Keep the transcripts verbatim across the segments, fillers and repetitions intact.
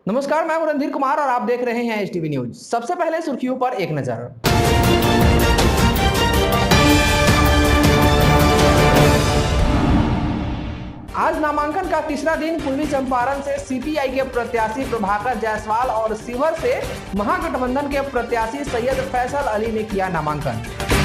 नमस्कार, मैं हूं रणधीर कुमार और आप देख रहे हैं एच टी वी न्यूज। सबसे पहले सुर्खियों पर एक नजर। आज नामांकन का तीसरा दिन पूर्वी चंपारण से सी पी आई के प्रत्याशी प्रभाकर जायसवाल और शिवहर से महागठबंधन के प्रत्याशी सैयद फैसल अली ने किया नामांकन।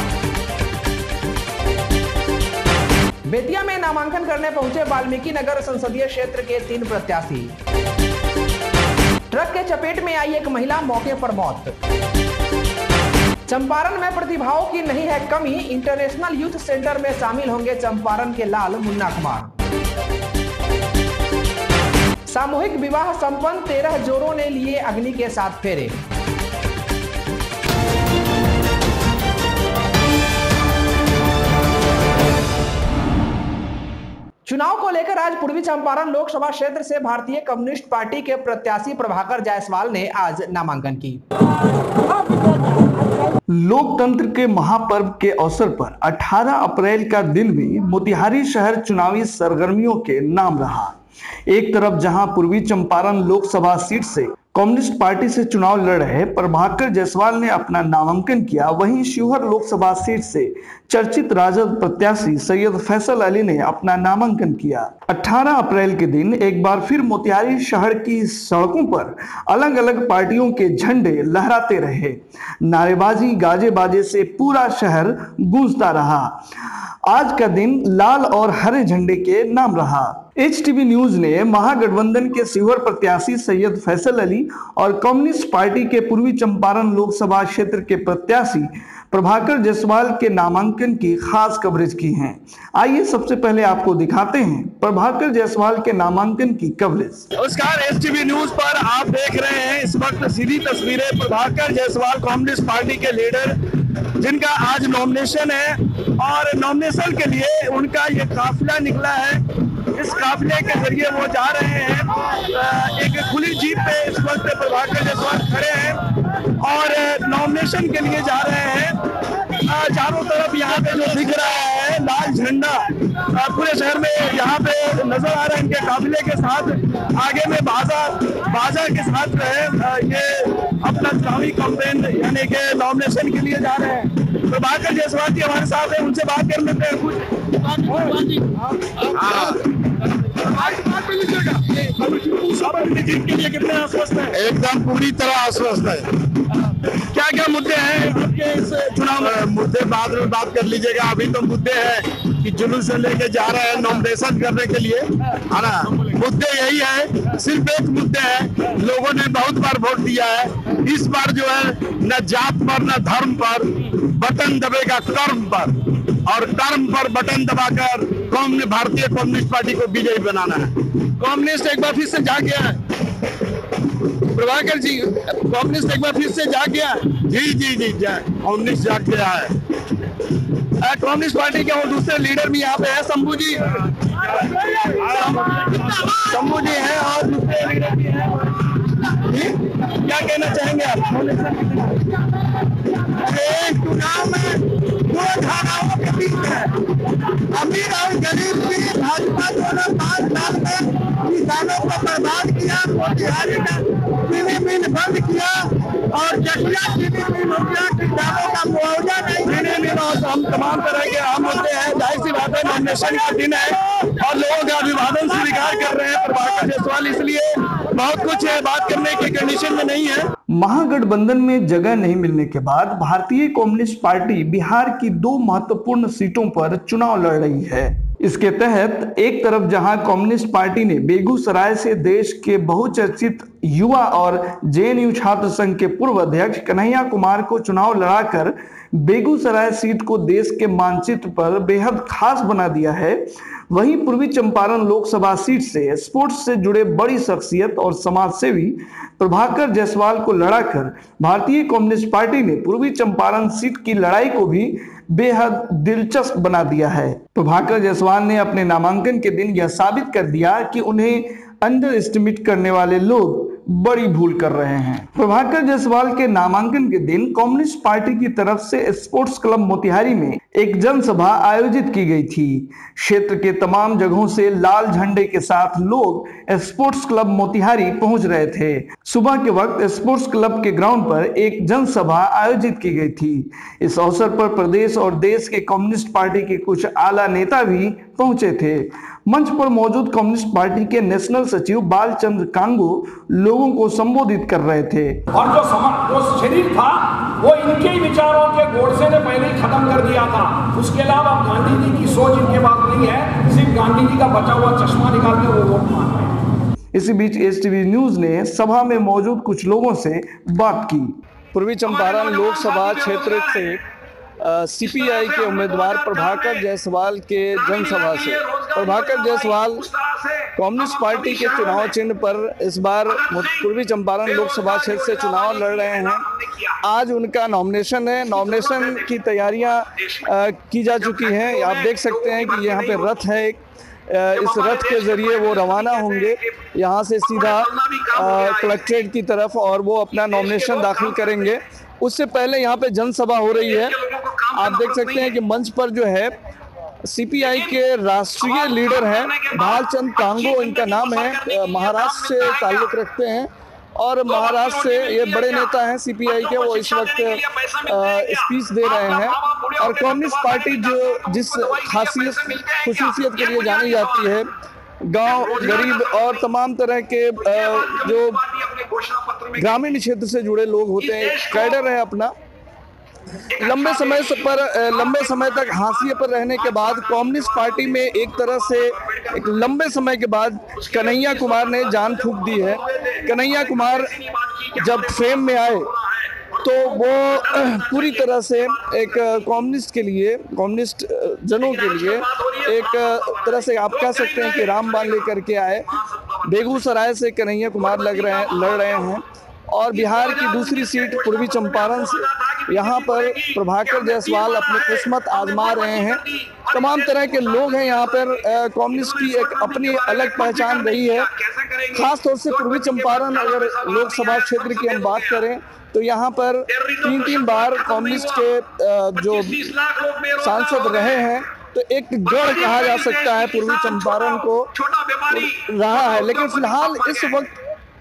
बेतिया में नामांकन करने पहुंचे वाल्मीकि नगर संसदीय क्षेत्र के तीन प्रत्याशी। ट्रक के चपेट में आई एक महिला, मौके पर मौत। चंपारण में प्रतिभाओं की नहीं है कमी, इंटरनेशनल यूथ सेंटर में शामिल होंगे चंपारण के लाल मुन्ना कुमार। सामूहिक विवाह संपन्न, तेरह जोड़ों ने लिए अग्नि के साथ फेरे। चुनाव को लेकर आज पूर्वी चंपारण लोकसभा क्षेत्र से भारतीय कम्युनिस्ट पार्टी के प्रत्याशी प्रभाकर जायसवाल ने आज नामांकन की। लोकतंत्र के महापर्व के अवसर पर अठारह अप्रैल का दिन भी मोतिहारी शहर चुनावी सरगर्मियों के नाम रहा। एक तरफ जहां पूर्वी चंपारण लोकसभा सीट से कम्युनिस्ट पार्टी से चुनाव लड़ रहे प्रभाकर जायसवाल ने अपना नामांकन किया, वहीं शिवहर लोकसभा सीट से चर्चित राजद प्रत्याशी सैयद फैसल अली ने अपना नामांकन किया। अठारह अप्रैल के दिन एक बार फिर मोतिहारी शहर की सड़कों पर अलग अलग पार्टियों के झंडे लहराते रहे। नारेबाजी गाजे बाजे से पूरा शहर गूंजता रहा। आज का दिन लाल और हरे झंडे के नाम रहा। एच टी वी न्यूज ने महागठबंधन के शिवहर प्रत्याशी सैयद फैसल अली और कम्युनिस्ट पार्टी के पूर्वी चंपारण लोकसभा क्षेत्र के प्रत्याशी प्रभाकर जायसवाल के नामांकन की खास कवरेज की है। आइए सबसे पहले आपको दिखाते हैं प्रभाकर जायसवाल के नामांकन की कवरेज। नमस्कार, एच टी वी न्यूज पर आप देख रहे हैं इस वक्त सीधी तस्वीरें प्रभाकर जायसवाल कम्युनिस्ट पार्टी के लीडर, जिनका आज नॉमिनेशन है और नॉमिनेशन के लिए उनका ये काफिला निकला है। इस काफिले के जरिए वो जा रहे हैं। एक खुली जीप पे इस वक्त प्रभाकर जायसवाल खड़े हैं और नॉमिनेशन के लिए जा रहे हैं। चारों तरफ यहाँ पे जो दिख रहा है लाल झंडा पूरे शहर में यहाँ पे नजर आ रहा है। इनके काफिले के साथ आगे में बाजा बाजा के साथ जो है ये अपना चुनावी कैंपेन यानी कि नॉमिनेशन के लिए जा रहे हैं। प्रभाकर जायसवाल जी हमारे साथ है, उनसे बात कर लेते हैं कुछ। जीत के लिए कितने आश्वस्त है? एकदम पूरी तरह आश्वस्त है। क्या क्या मुद्दे हैं आपके इस चुनाव में? मुद्दे बाद में बात कर लीजिएगा। अभी तो मुद्दे हैं कि जुलूस से लेके जा रहे हैं नॉमिनेशन करने के लिए, है ना। मुद्दे यही है, सिर्फ एक मुद्दे है। लोगों ने बहुत बार वोट दिया है, इस बार जो है न जात पर न धर्म पर बटन दबेगा कर्म पर, और कर्म पर बटन दबाकर कौम ने भारतीय कम्युनिस्ट पार्टी को विजयी बनाना है। कम्युनिस्ट एक बार फिर से जाग गया है। प्रभाकर जी, कम्युनिस्ट एक बार फिर से जाग गया। जी जी जी कम्युनिस्ट जाग गया है। कम्युनिस्ट पार्टी के और दूसरे लीडर भी यहाँ पे है, शंभू जी शंभू जी हैं और दूसरे लीडर भी हैं। क्या कहना चाहेंगे आप? चुनाव में दो धाराओं के बीच है, अमीर और गरीब की। भाजपा दोनों पांच साल में किसानों को बर्बाद किया, मोतिहारी का चीनी मिल बंद किया और जटिया चीनी मिल हो गया, किसानों का मुआवजा नहीं। चीनी मिल और हम तमाम तरह के अहम मुद्दे हैं। जाहिर सी बात है, नॉमिनेशन का दिन है और लोगों का अभिवादन स्वीकार कर रहे हैं प्रभाकर जायसवाल, इसलिए बहुत कुछ है, बात करने की कंडीशन में नहीं है। महागठबंधन में जगह नहीं मिलने के बाद भारतीय कम्युनिस्ट पार्टी बिहार की दो महत्वपूर्ण सीटों पर चुनाव लड़ रही है। इसके तहत एक तरफ जहां कम्युनिस्ट पार्टी ने बेगूसराय से देश के बहुचर्चित युवा और जे एन यू छात्र संघ के पूर्व अध्यक्ष कन्हैया कुमार को चुनाव लड़ाकर बेगूसराय सीट को देश के मानचित्र पर बेहद खास बना दिया है, वहीं पूर्वी चंपारण लोकसभा सीट से स्पोर्ट्स से जुड़े बड़ी शख्सियत और समाजसेवी प्रभाकर जायसवाल को लड़ाकर भारतीय कम्युनिस्ट पार्टी ने पूर्वी चंपारण सीट की लड़ाई को भी बेहद दिलचस्प बना दिया है। प्रभाकर जायसवाल ने अपने नामांकन के दिन यह साबित कर दिया कि उन्हें अंडर एस्टिमेट करने वाले लोग बड़ी भूल कर रहे हैं। प्रभाकर जायसवाल के नामांकन के दिन कम्युनिस्ट पार्टी की तरफ से स्पोर्ट्स क्लब मोतिहारी में एक जनसभा आयोजित की गई थी। क्षेत्र के तमाम जगहों से लाल झंडे के साथ लोग स्पोर्ट्स क्लब मोतिहारी पहुंच रहे थे। सुबह के वक्त स्पोर्ट्स क्लब के ग्राउंड पर एक जनसभा आयोजित की गई थी। इस अवसर पर प्रदेश और देश के कम्युनिस्ट पार्टी के कुछ आला नेता भी पहुंचे थे। मंच पर मौजूद कम्युनिस्ट पार्टी के नेशनल सचिव बालचंद्र कांगू लोगों को संबोधित कर रहे थे। और जो समाज जो शरीर था वो इनके ही विचारों के गोडसे ने पहले ही खत्म कर दिया था। उसके अलावा गांधी जी की सोच इनके पास नहीं है, सिर्फ गांधी जी का बचा हुआ चश्मा निकाल के वो वोट मांग रहे हैं। इसी बीच एस टीवी न्यूज ने सभा में मौजूद कुछ लोगों से बात की। पूर्वी चंपारण लोकसभा क्षेत्र से सीपीआई के उम्मीदवार प्रभाकर जायसवाल के जनसभा से प्रभाकर जायसवाल कम्युनिस्ट पार्टी के चुनाव चिन्ह पर इस बार पूर्वी चंपारण लोकसभा क्षेत्र से चुनाव लड़ रहे हैं। आज उनका नॉमिनेशन है। नॉमिनेशन की तैयारियां की जा चुकी हैं। आप देख सकते हैं कि यहाँ पे रथ है। इस रथ के जरिए वो रवाना होंगे यहाँ से सीधा कलेक्ट्रेट की तरफ और वो अपना नॉमिनेशन दाखिल करेंगे। उससे पहले यहाँ पे जनसभा हो रही है। आप देख सकते हैं कि मंच पर जो है सीपीआई के राष्ट्रीय लीडर हैं भालचंद्र कांगू, इनका नाम है, महाराष्ट्र से ताल्लुक रखते हैं और महाराष्ट्र से ये बड़े नेता हैं सीपीआई के। वो इस वक्त स्पीच दे रहे हैं। और कम्युनिस्ट पार्टी जो जिस खासियत खुसूसियत के लिए जानी जाती है, गांव गरीब और तमाम तरह के जो ग्रामीण क्षेत्र से जुड़े लोग होते हैं, कैडर है अपना, लंबे समय से पर लंबे समय तक हाशिए पर रहने के बाद कम्युनिस्ट पार्टी में एक तरह से एक लंबे समय के बाद कन्हैया कुमार ने जान फूंक दी है। कन्हैया कुमार जब फेम में आए तो वो पूरी तरह से एक कम्युनिस्ट के लिए, कम्युनिस्ट जनों के लिए एक तरह से आप कह सकते हैं कि रामबाण लेकर के आए। बेगूसराय से कन्हैया कुमार लग रहे हैं लड़ रहे हैं और बिहार की दूसरी सीट पूर्वी चंपारण से यहाँ पर प्रभाकर जायसवाल अपनी किस्मत आजमा रहे हैं। तमाम तरह के लोग हैं यहाँ पर। कम्युनिस्ट की एक अपनी अलग पहचान रही है। खास तौर से पूर्वी चंपारण अगर लोकसभा क्षेत्र की हम बात करें तो यहाँ पर तीन तीन बार कम्युनिस्ट के जो सांसद रहे हैं, तो एक गढ़ कहा जा सकता है पूर्वी चंपारण को रहा है। लेकिन फिलहाल इस वक्त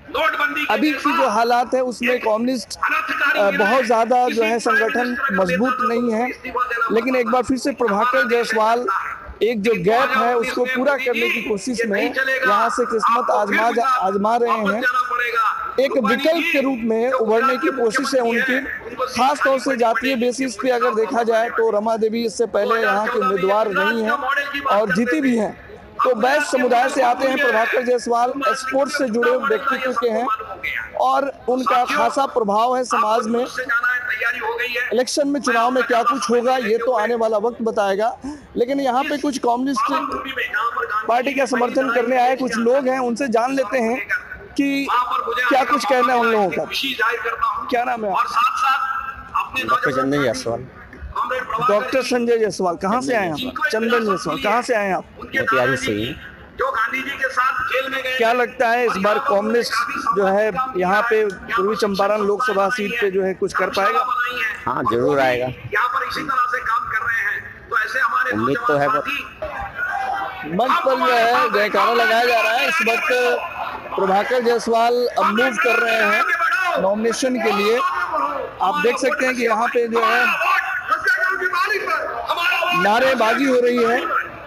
अभी की जो हालात है उसमें कम्युनिस्ट बहुत ज़्यादा जो है संगठन मजबूत नहीं है। लेकिन एक बार फिर से प्रभाकर जायसवाल एक जो गैप है उसको पूरा करने की कोशिश में यहाँ से किस्मत आजमा आजमा रहे हैं। एक विकल्प के रूप में उभरने की कोशिश है उनकी। खास तौर से जातीय बेसिस पे अगर देखा जाए तो रमा देवी इससे पहले यहाँ के उम्मीदवार नहीं हैं और जीती भी हैं। तो बैस समुदाय से आते हैं प्रभाकर जायसवाल, स्पोर्ट्स से जुड़े व्यक्तित्व के हैं और उनका खासा प्रभाव है समाज में। इलेक्शन में, चुनाव में क्या कुछ होगा ये तो आने वाला वक्त बताएगा। लेकिन यहाँ पे कुछ कम्युनिस्ट पार्टी का समर्थन करने आए कुछ लोग हैं, उनसे जान लेते हैं कि क्या कुछ कहना है उन लोगों का। क्या नाम है? डॉक्टर संजय जायसवाल। डॉक्टर संजय जायसवाल, कहाँ से आए हैं आप? चंदन जायसवाल, कहाँ से आए हैं आप? मोतिहारी से ही। क्या लगता है इस बार कम्युनिस्ट जो है यहाँ पे पूर्वी चंपारण लोकसभा सीट पे जो है कुछ कर पाएगा? हाँ जरूर आएगा, उम्मीद तो है। मंच पर जो है जयकारा लगाया जा रहा है। इस वक्त प्रभाकर जायसवाल अब मूव कर रहे हैं नॉमिनेशन के लिए। आप देख सकते हैं कि यहाँ पे जो है नारेबाजी हो रही है।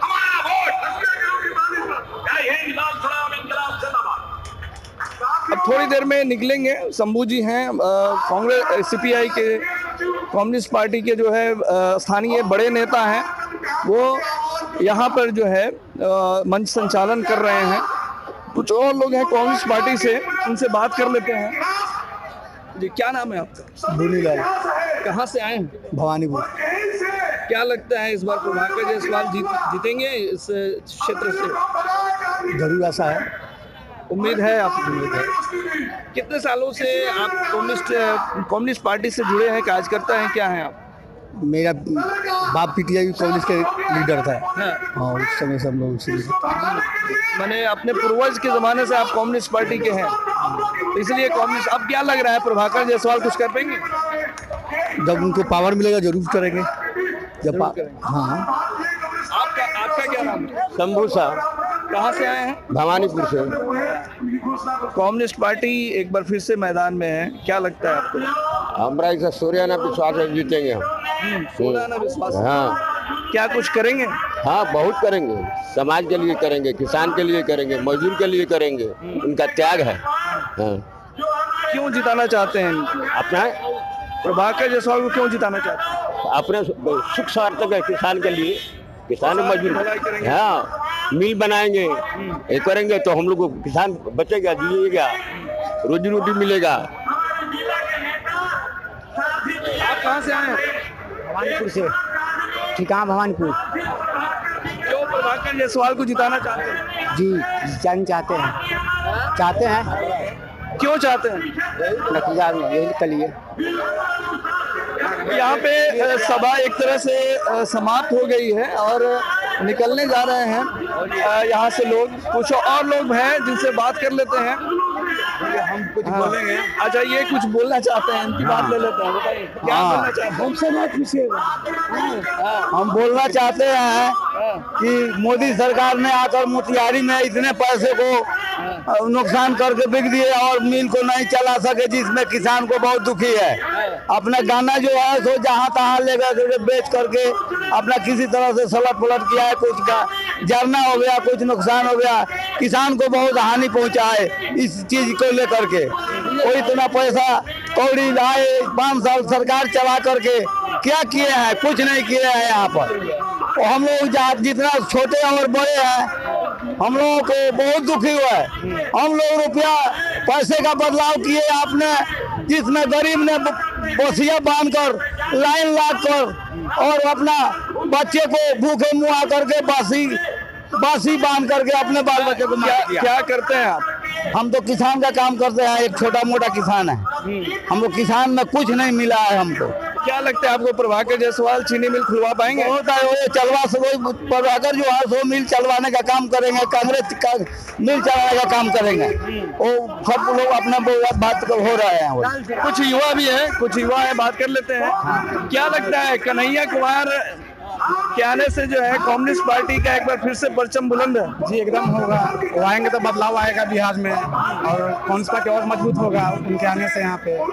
अब थोड़ी देर में निकलेंगे। शंभू जी हैं कांग्रेस सीपीआई के कम्युनिस्ट पार्टी के जो है स्थानीय बड़े नेता हैं, वो यहाँ पर जो है मंच संचालन कर रहे हैं। कुछ और लोग हैं कम्युनिस्ट पार्टी से, उनसे बात कर लेते हैं। जी क्या नाम है आपका? भूनीलाल। कहाँ से आए हैं? भवानीपुर। क्या लगता है इस बार प्रभाकर जायसवाल जीत जीतेंगे इस क्षेत्र से? जरूर ऐसा है, उम्मीद है आपकी? उम्मीद है। कितने सालों से आप कम्युनिस्ट कम्युनिस्ट पार्टी से जुड़े हैं, कार्यकर्ता हैं, क्या हैं आप? मेरा बाप पीटीआई कांग्रेस के लीडर था। हाँ, उस समय सब लोग उसी मैंने अपने पूर्वज के जमाने से आप कम्युनिस्ट पार्टी के हैं, तो इसलिए कम्युनिस्ट। अब क्या लग रहा है प्रभाकर जायसवाल कुछ कर पाएंगे? जब उनको पावर मिलेगा जरूर करेंगे। जब पा... हाँ। आपका आपका क्या नाम है? शंभू साहब। कहाँ से आए हैं? भवानीपुर से। कम्युनिस्ट पार्टी एक बार फिर से मैदान में है, क्या लगता है आपको? हमारा इसे सूर्याना विश्वास है जीतेंगे हम। सूर्याना विश्वास। हाँ। क्या कुछ करेंगे? हाँ, बहुत करेंगे। समाज के लिए करेंगे, किसान के लिए करेंगे, मजदूर के लिए करेंगे। उनका त्याग है। हाँ। क्यों जिताना चाहते हैं? अपना प्रभाकर जायसवाल को क्यों जिताना चाहते हैं? अपने सुख स्वार्थ के किसान के लिए, किसान मजदूर। हाँ, मिल बनाएंगे, ये करेंगे तो हम लोग को किसान बचेगा, जिएगा, रोजी रोटी मिलेगा। आप कहाँ से आए हैं? भवानीपुर से। ठिकाना भवानीपुर। क्यों प्रभाकर जायसवाल को जिताना चाहते हैं? जी, जिताना चाहते हैं। चाहते हैं। क्यों चाहते हैं? नतीजा यही के लिए। यहाँ पे सभा एक तरह से समाप्त हो गई है और निकलने जा रहे हैं यहाँ से लोग। कुछ और लोग हैं जिनसे बात कर लेते हैं, हम कुछ हाँ। बोलेंगे। अच्छा, ये कुछ बोलना चाहते हैं, इनकी बात ले लेते हैं। बताइए क्या हाँ। बोलना चाहते हैं? हमसे बात पूछिएगा। हम बोलना चाहते हैं कि मोदी सरकार ने आकर मोतिहारी में इतने पैसे को नुकसान करके बिक दिए और मिल को नहीं चला सके, जिसमें किसान को बहुत दुखी है। अपना गाना जो है सो जहाँ तहाँ ले गए बेच करके अपना किसी तरह से सलट पलट किया है। कुछ का जरना हो गया, कुछ नुकसान हो गया, किसान को बहुत हानि पहुँचा है इस चीज को लेकर के। कोई इतना पैसा कौड़ी लाए, पाँच साल सरकार चला करके क्या किए हैं? कुछ नहीं किए हैं यहाँ पर। और हम लोग जहाँ जितना छोटे और बड़े हैं, हम लोगों को बहुत दुखी हुआ है। हम लोग रुपया पैसे का बदलाव किए आपने, जिसमें गरीब ने बसिया बांध कर लाइन लाग कर और अपना बच्चे को भूखे मुँह आकर के बासी बासी बांध करके अपने बाल बच्चे को मार दिया। क्या करते हैं आप? हम तो किसान का काम करते हैं, एक छोटा मोटा किसान है। हम लोग किसान में कुछ नहीं मिला है हमको। क्या लगता है आपको प्रभाकर जायसवाल चीनी मिल खुलवा पाएंगे? होता है वो चलवा सको, प्रभाकर जो है सो मिल चलवाने का काम करेंगे, कांग्रेस का मिल चलाने का काम करेंगे। वो सब लोग अपना बात हो रहे हैं। कुछ युवा भी है, कुछ युवा है, बात कर लेते हैं। हाँ। क्या लगता है कन्हैया कुमार के आने से जो है कम्युनिस्ट पार्टी का एक बार फिर से परचम बुलंद है? जी एकदम होगा। वो आएंगे तो बदलाव आएगा बिहार में और कम्युनिस्ट पार्टी और मजबूत होगा उनके आने से। यहाँ पे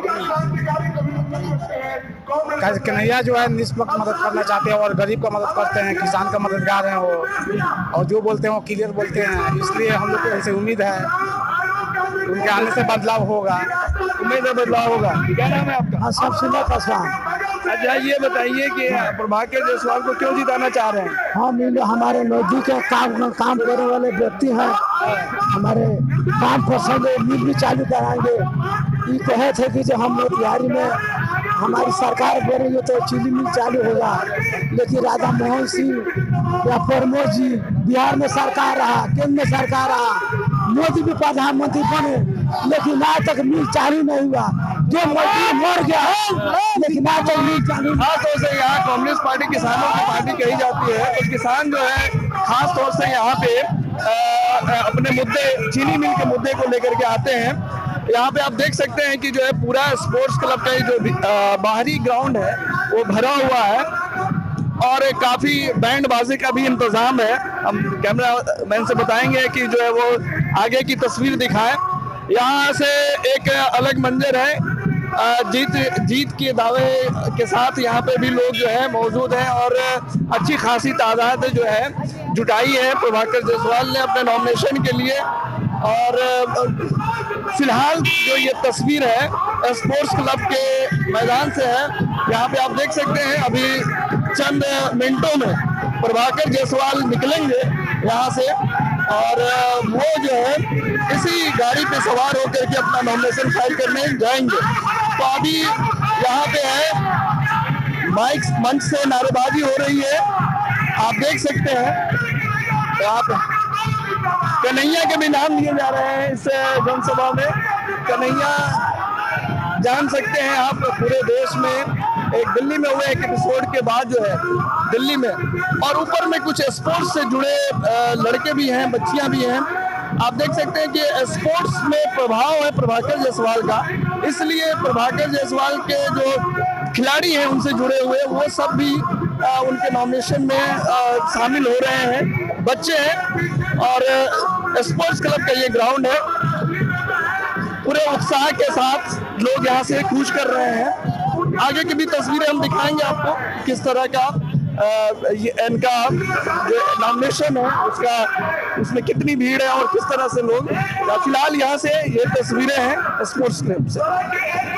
कन्हैया जो है निष्पक्ष मदद करना चाहते हैं और गरीब का मदद करते हैं, किसान का मददगार हैं वो, और जो बोलते हैं वो क्लियर बोलते हैं। इसलिए हम लोग को ऐसे उम्मीद है उनके आने से बदलाव होगा। उम्मीद है बदलाव होगा। क्या नाम है आपका? सबसे पासवान। अच्छा, ये बताइए कि प्रभाकर जायसवाल को क्यों जिताना चाह रहे हैं? हम हमारे नजदीक काम काम करने वाले व्यक्ति हैं, हमारे काम पसंद मिल भी चालू कराएंगे। ये कहे थे कि जो हम मोतिहारी में हमारी सरकार दे रही है तो चीनी मिल चालू होगा, लेकिन राधा मोहन सिंह या प्रमोद जी बिहार में सरकार रहा, केंद्र में सरकार रहा, मोदी भी प्रधानमंत्री बने, लेकिन आज तक मिल चालू नहीं हुआ। जो मजदूर मर गया लेकिन आज तक मिल चालू। खास तौर से यहाँ कम्युनिस्ट पार्टी किसानों की पार्टी कही जाती है, तो किसान जो है खास तौर से यहाँ पे आ, अपने मुद्दे, चीनी मिल के मुद्दे को लेकर के आते हैं। यहाँ पे आप देख सकते हैं कि जो है पूरा स्पोर्ट्स क्लब का जो बाहरी ग्राउंड है वो भरा हुआ है और काफी बैंड बाजी का भी इंतजाम है। हम कैमरा मैन से बताएंगे कि जो है वो आगे की तस्वीर दिखाएं। यहाँ से एक अलग मंजर है, जीत जीत के दावे के साथ यहाँ पे भी लोग जो है मौजूद हैं और अच्छी खासी तादाद जो है जुटाई है प्रभाकर जायसवाल ने अपने नॉमिनेशन के लिए। और फिलहाल जो ये तस्वीर है स्पोर्ट्स क्लब के मैदान से है। यहाँ पे आप देख सकते हैं अभी चंद मिनटों में प्रभाकर जायसवाल निकलेंगे यहाँ से और वो जो है इसी गाड़ी पे सवार होकर के अपना नॉमिनेशन फाइल करने जाएंगे। तो अभी यहाँ पे है माइक मंच से नारेबाजी हो रही है, आप देख सकते हैं। तो आप कन्हैया के भी नाम लिए जा रहे हैं इस जनसभा में। कन्हैया जान सकते हैं आप पूरे देश में एक दिल्ली में हुए एक एपिसोड के बाद जो है दिल्ली में, और ऊपर में कुछ स्पोर्ट्स से जुड़े लड़के भी हैं, बच्चियां भी हैं। आप देख सकते हैं कि स्पोर्ट्स में प्रभाव है प्रभाकर जायसवाल का, इसलिए प्रभाकर जायसवाल के जो खिलाड़ी हैं उनसे जुड़े हुए वो सब भी आ, उनके नॉमिनेशन में आ, शामिल हो रहे हैं, बच्चे हैं। और स्पोर्ट्स क्लब का ये ग्राउंड है, पूरे उत्साह के साथ लोग यहाँ से कूच कर रहे हैं। आगे की भी तस्वीरें हम दिखाएंगे आपको किस तरह का आ, ये इनका जो नॉमिनेशन है उसका, उसमें कितनी भीड़ है और किस तरह से लोग। फिलहाल यहाँ से ये तस्वीरें हैं स्पोर्ट्स क्लब से।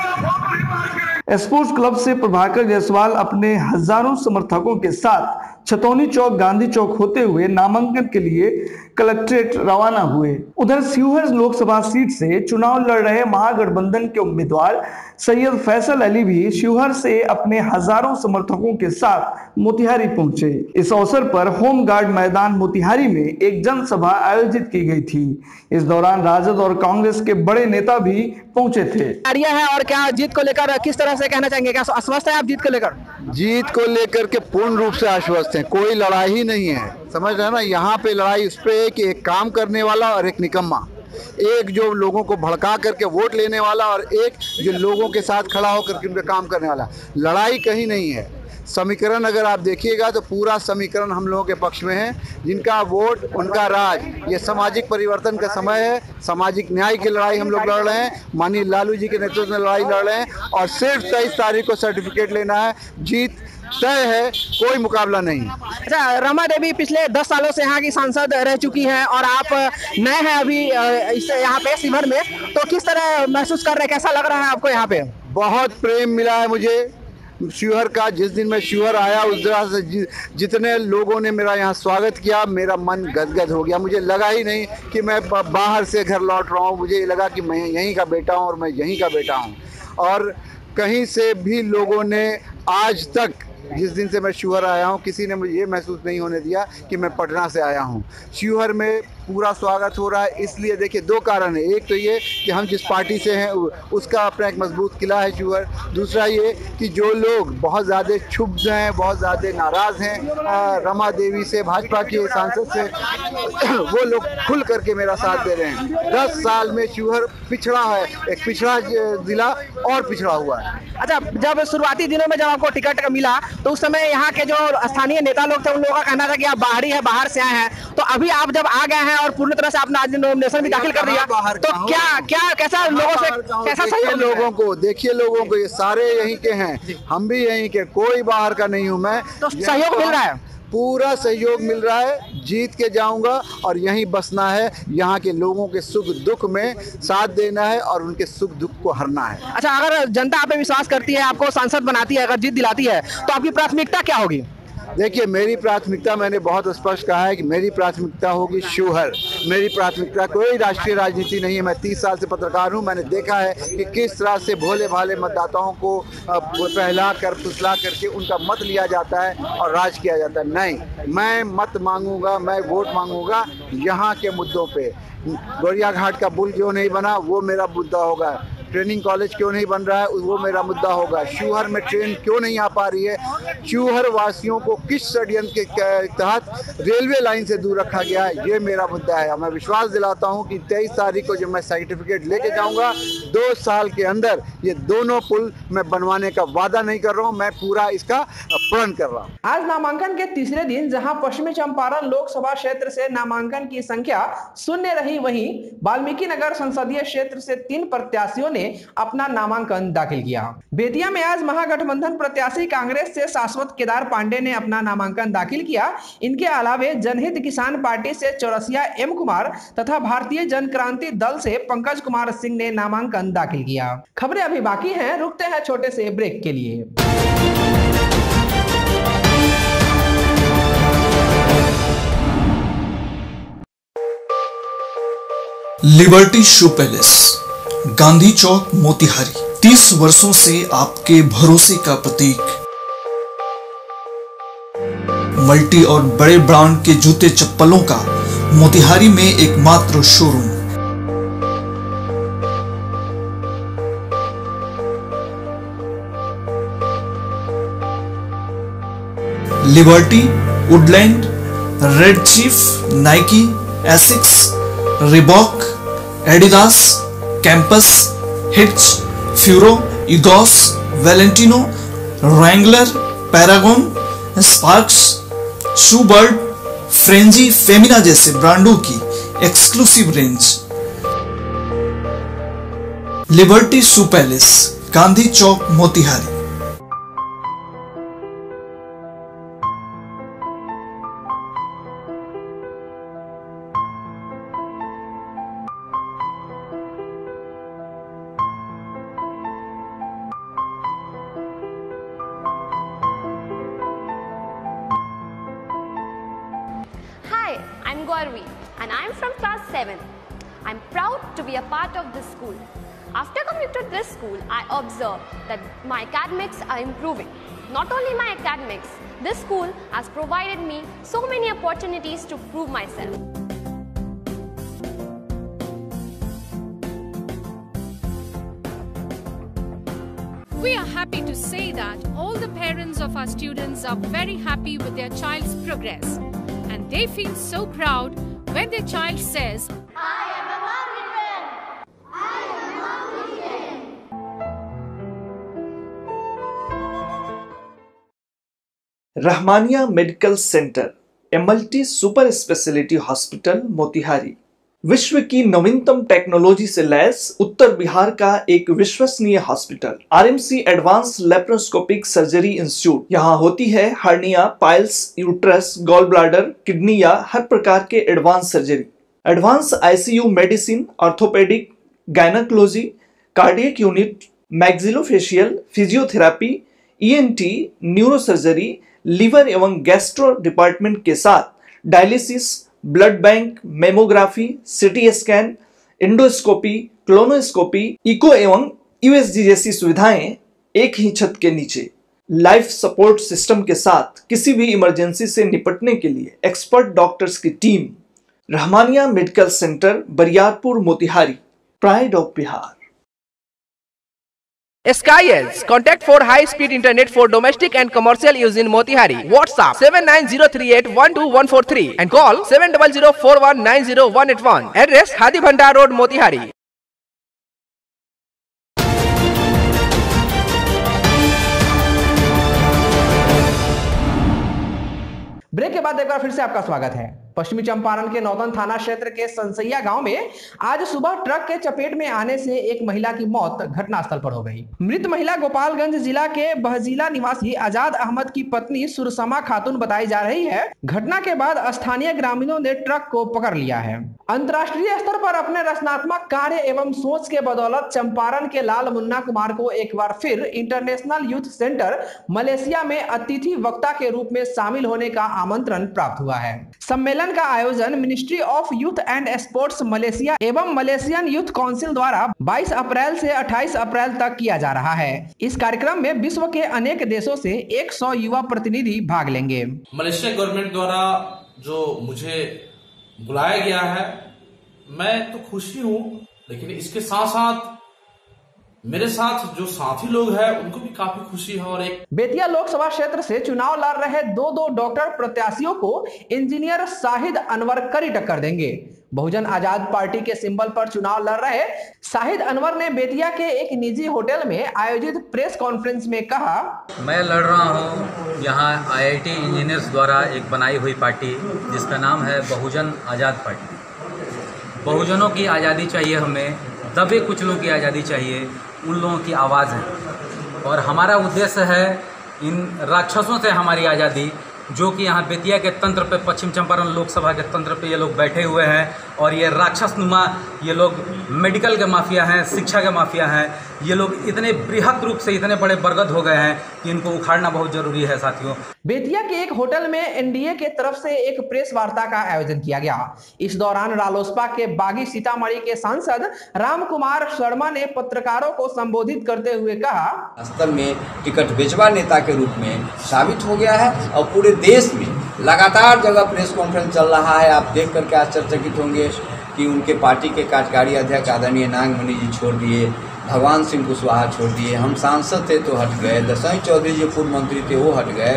स्पोर्ट्स क्लब से प्रभाकर जायसवाल अपने हजारों समर्थकों के साथ छतौनी चौक गांधी चौक होते हुए नामांकन के लिए कलेक्ट्रेट रवाना हुए। उधर शिवहर लोकसभा सीट से चुनाव लड़ रहे महागठबंधन के उम्मीदवार सैयद फैसल अली भी शिवहर से अपने हजारों समर्थकों के साथ मोतिहारी पहुंचे। इस अवसर पर होम गार्ड मैदान मोतिहारी में एक जनसभा आयोजित की गई थी। इस दौरान राजद और कांग्रेस के बड़े नेता भी पहुंचे थे। है और क्या जीत को लेकर किस तरह से कहना चाहेंगे, क्या आश्वस्त है आप जीत को लेकर? जीत को लेकर के पूर्ण रूप से आश्वस्त हैं, कोई लड़ाई ही नहीं है, समझ रहे हैं ना। यहाँ पे लड़ाई उस पे है कि एक काम करने वाला और एक निकम्मा, एक जो लोगों को भड़का करके वोट लेने वाला और एक जो लोगों के साथ खड़ा होकर के उन पे काम करने वाला। लड़ाई कहीं नहीं है। समीकरण अगर आप देखिएगा तो पूरा समीकरण हम लोगों के पक्ष में है, जिनका वोट उनका राज। ये सामाजिक परिवर्तन का समय है, सामाजिक न्याय की लड़ाई हम लोग लड़ रहे हैं, माननीय लालू जी के नेतृत्व में लड़ाई लड़ रहे हैं और सिर्फ तेईस तारीख को सर्टिफिकेट लेना है। जीत तय है, कोई मुकाबला नहीं। अच्छा, रमा देवी पिछले दस सालों से यहाँ की सांसद रह चुकी हैं और आप नए हैं अभी यहाँ पे शिवहर में, तो किस तरह महसूस कर रहे हैं, कैसा लग रहा है आपको यहाँ पे? बहुत प्रेम मिला है मुझे शिवहर का। जिस दिन मैं शिवहर आया उस तरह से जि, जितने लोगों ने मेरा यहाँ स्वागत किया, मेरा मन गदगद हो गया। मुझे लगा ही नहीं कि मैं बाहर से घर लौट रहा हूँ, मुझे लगा कि मैं यहीं का बेटा हूँ और मैं यहीं का बेटा हूँ। और कहीं से भी लोगों ने आज तक, जिस दिन से मैं शिवहर आया हूँ, किसी ने मुझे ये महसूस नहीं होने दिया कि मैं पटना से आया हूँ। शिवहर में पूरा स्वागत हो रहा है। इसलिए देखिए दो कारण है, एक तो ये कि हम जिस पार्टी से हैं उसका अपना एक मजबूत किला है शिवहर। दूसरा ये कि जो लोग बहुत ज़्यादा क्षुब्ध हैं, बहुत ज़्यादा नाराज़ हैं रमा देवी से, भाजपा के सांसद से, वो लोग खुल करके मेरा साथ दे रहे हैं। दस साल में शिवहर पिछड़ा है, एक पिछड़ा जिला और पिछड़ा हुआ है। अच्छा, जब शुरुआती दिनों में जब आपको टिकट मिला तो उस समय यहाँ के जो स्थानीय नेता लोग थे उन लोगों का कहना था कि आप बाहरी है, बाहर से आए हैं, तो अभी आप जब आ गए हैं और पूर्ण तरह से आपने आज नॉमिनेशन भी दाखिल कर दिया, तो क्या क्या कैसा लोगों से कैसा सहयोग? लोगों को देखिए, लोगों को ये सारे यहीं के हैं, हम भी यहीं के, कोई बाहर का नहीं हूँ मैं। तो सहयोग मिल रहा है, पूरा सहयोग मिल रहा है। जीत के जाऊंगा और यहीं बसना है, यहाँ के लोगों के सुख दुख में साथ देना है और उनके सुख दुख को हरना है। अच्छा, अगर जनता आप पे विश्वास करती है, आपको सांसद बनाती है, अगर जीत दिलाती है, तो आपकी प्राथमिकता क्या होगी? देखिए, मेरी प्राथमिकता मैंने बहुत स्पष्ट कहा है कि मेरी प्राथमिकता होगी शिवहर। मेरी प्राथमिकता कोई राष्ट्रीय राजनीति नहीं है। मैं तीस साल से पत्रकार हूं, मैंने देखा है कि किस तरह से भोले भाले मतदाताओं को पहला कर फुसला करके उनका मत लिया जाता है और राज किया जाता है। नहीं, मैं मत मांगूंगा, मैं वोट मांगूंगा यहाँ के मुद्दों पे। गोरिया घाट का पुल क्यों नहीं बना, वो मेरा मुद्दा होगा। ट्रेनिंग कॉलेज क्यों नहीं बन रहा है, वो मेरा मुद्दा होगा। शिवहर में ट्रेन क्यों नहीं आ पा रही है, शिवहर वासियों को किस षड्यंत्र के तहत रेलवे लाइन से दूर रखा गया है, ये मेरा मुद्दा है। मैं विश्वास दिलाता हूं कि तेईस तारीख को जब मैं सर्टिफिकेट लेके जाऊंगा, दो साल के अंदर ये दोनों पुल मैं बनवाने का वादा नहीं कर रहा हूं, मैं पूरा इसका प्रण कर रहा हूं। आज नामांकन के तीसरे दिन जहां पश्चिमी चंपारण लोकसभा क्षेत्र से नामांकन की संख्या शून्य रही, वहीं वाल्मीकि नगर संसदीय क्षेत्र से तीन प्रत्याशियों ने अपना नामांकन दाखिल किया। बेतिया में आज महागठबंधन प्रत्याशी कांग्रेस से शाश्वत केदार पांडे ने अपना नामांकन दाखिल किया। इनके अलावे जनहित किसान पार्टी से चौरसिया एम कुमार तथा भारतीय जन क्रांति दल से पंकज कुमार सिंह ने नामांकन दाखिल किया। खबरें अभी बाकी हैं, रुकते हैं छोटे से ब्रेक के लिए। Liberty shoe palace, Gandhi Chowk, Motihari. तीस वर्षों से आपके भरोसे का प्रतीक। मल्टी और बड़े ब्रांड के जूते चप्पलों का मोतिहारी में एकमात्र showroom. Liberty, Woodland, Red Chief, Nike, Asics, Reebok, Adidas, Campus, हिट्च, Furo, Egoss, Valentino, Wrangler, Paragon, Sparx, Shoebird, फ्रेंजी, फेमिना जैसे ब्रांडों की exclusive range. Liberty shoe palace, Gandhi Chowk, Motihari. Hi, I'm Gauravi and I'm from class seven. I'm proud to be a part of this school. After coming to this school, I observed that my academics are improving. Not only my academics, this school has provided me so many opportunities to prove myself. We are happy to say that all the parents of our students are very happy with their child's progress. And they feel so proud when their child says, I am a Mountain. I am a Mountain. Rahmania medical centre, a multi super speciality hospital, Motihari. विश्व की नवीनतम technology से lace उत्तर बिहार का एक विश्वसनीय hospital. RMC advance laparoscopic surgery institute. यहाँ होती है hernia, piles, uterus, gall bladder, kidney या हर प्रकार के advance surgery. Advance ICU medicine, orthopaedic, gynaecology, cardiac unit, maxillofacial, physiotherapy, ENT, neurosurgery, liver एवं गैस्ट्रो डिपार्टमेंट के साथ dialysis, blood bank, mammography, CT scan, endoscopy, colonoscopy, echo एवं USG जैसी सुविधाएं एक ही छत के नीचे। लाइफ सपोर्ट सिस्टम के साथ किसी भी इमरजेंसी से निपटने के लिए एक्सपर्ट डॉक्टर्स की टीम। Rahmania medical centre, Bariyarpur, Motihari. Pride of Bihar. Skyels, contact for high speed internet for domestic and commercial use in Motihari. WhatsApp seven nine zero three eight one two one four three and call seven zero zero four one nine zero one eight one. Address Hadi Bhandar Road, Motihari. Break के बाद एक बार फिर से आपका स्वागत है। पश्चिमी चंपारण के नौतन थाना क्षेत्र के संसैया गांव में आज सुबह ट्रक के चपेट में आने से एक महिला की मौत घटनास्थल पर हो गई। मृत महिला गोपालगंज जिला के बहजीला निवासी आजाद अहमद की पत्नी सुरसमा खातून बताई जा रही है। घटना के बाद स्थानीय ग्रामीणों ने ट्रक को पकड़ लिया है। अंतर्राष्ट्रीय स्तर पर अपने रचनात्मक कार्य एवं सोच के बदौलत चंपारण के लाल मुन्ना कुमार को एक बार फिर इंटरनेशनल यूथ सेंटर मलेशिया में अतिथि वक्ता के रूप में शामिल होने का आमंत्रण प्राप्त हुआ है। सम्मेलन का आयोजन ministry of youth and sports Malaysia एवं मलेशियन यूथ काउंसिल द्वारा बाईस अप्रैल से अट्ठाईस अप्रैल तक किया जा रहा है। इस कार्यक्रम में विश्व के अनेक देशों से सौ युवा प्रतिनिधि भाग लेंगे। मलेशिया गवर्नमेंट द्वारा जो मुझे बुलाया गया है, मैं तो खुशी हूँ, लेकिन इसके साथ साथ मेरे साथ जो साथी लोग हैं उनको भी काफी खुशी है। और एक बेतिया लोकसभा क्षेत्र से चुनाव लड़ रहे दो दो डॉक्टर प्रत्याशियों को इंजीनियर शाहिद अनवर कड़ी टक्कर देंगे। बहुजन आजाद पार्टी के सिंबल पर चुनाव लड़ रहे शाहिद अनवर ने बेतिया के एक निजी होटल में आयोजित प्रेस कॉन्फ्रेंस में कहा, मैं लड़ रहा हूं यहां आईआईटी इंजीनियर्स द्वारा एक बनाई हुई पार्टी जिसका नाम है बहुजन आजाद पार्टी। बहुजनों की आज़ादी चाहिए, हमें दबे कुचलों की आज़ादी चाहिए, उन लोगों की आवाज़ है। और हमारा उद्देश्य है इन राक्षसों से हमारी आज़ादी, जो कि यहाँ बेतिया के तंत्र पे, पश्चिम चंपारण लोकसभा के तंत्र पे ये लोग बैठे हुए हैं। और ये राक्षस नुमा ये लोग मेडिकल के माफिया हैं, शिक्षा के माफिया हैं। ये लोग इतने बृहद रूप से इतने बड़े बरगद हो गए हैं कि इनको उखाड़ना बहुत जरूरी है साथियों। बेतिया के एक होटल में एनडीए के तरफ से एक प्रेस वार्ता का आयोजन किया गया। इस दौरान रालोसपा के बागी सीतामढ़ी के सांसद राम कुमार शर्मा ने पत्रकारों को संबोधित करते हुए कहा, वास्तव में टिकट बेचवा नेता के रूप में साबित हो गया है और पूरे देश में लगातार जगह प्रेस कॉन्फ्रेंस चल रहा है। आप देख करके आश्चर्यचकित होंगे कि उनके पार्टी के कार्यकारी अध्यक्ष आदरणीय नागमणि जी छोड़ दिए, भगवान सिंह कुशवाहा छोड़ दिए, हम सांसद थे तो हट गए, दसाई चौधरी जो पूर्व मंत्री थे वो हट गए,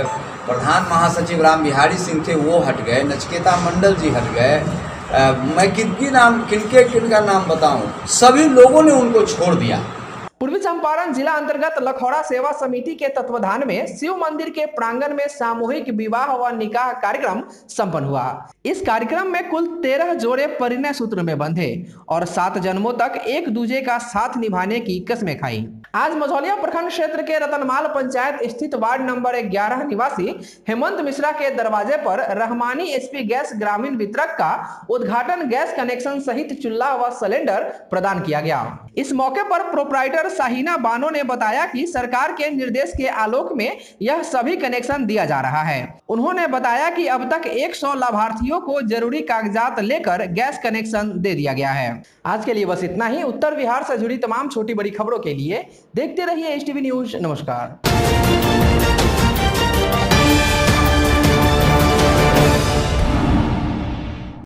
प्रधान महासचिव राम बिहारी सिंह थे वो हट गए, नचिकेता मंडल जी हट गए, मैं किनकी नाम किनके किनका नाम बताऊं, सभी लोगों ने उनको छोड़ दिया। पूर्वी चंपारण जिला अंतर्गत लखौड़ा सेवा समिति के तत्वाधान में शिव मंदिर के प्रांगण में सामूहिक विवाह व निकाह कार्यक्रम संपन्न हुआ। इस कार्यक्रम में कुल तेरह जोड़े परिणय सूत्र में बंधे और सात जन्मों तक एक दूसरे का साथ निभाने की कसमें खाई। आज मझौलिया प्रखंड क्षेत्र के रतनमाल पंचायत स्थित वार्ड नंबर ग्यारह निवासी हेमंत मिश्रा के दरवाजे पर रहमानी एचपी गैस ग्रामीण वितरक का उद्घाटन गैस कनेक्शन सहित चूल्हा व सिलेंडर प्रदान किया गया। इस मौके पर प्रोपराइटर साहिना बानो ने बताया कि सरकार के निर्देश के आलोक में यह सभी कनेक्शन दिया जा रहा है। उन्होंने बताया कि अब तक सौ लाभार्थियों को जरूरी कागजात लेकर गैस कनेक्शन दे दिया गया है। आज के लिए बस इतना ही। उत्तर बिहार से जुड़ी तमाम छोटी बड़ी खबरों के लिए देखते रहिए एच टी वी न्यूज। नमस्कार।